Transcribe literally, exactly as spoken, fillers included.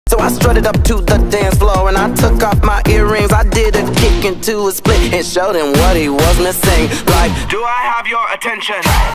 So I strutted up to the dance floor and I took off my earrings. I did a kick into a split and showed him what he was missing. Like, do I have your attention?